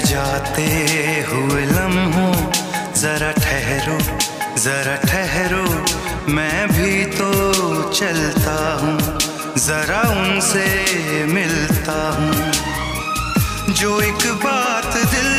जाते हुए लम्हों जरा ठहरो मैं भी तो चलता हूँ, जरा उनसे मिलता हूँ। जो एक बात दिल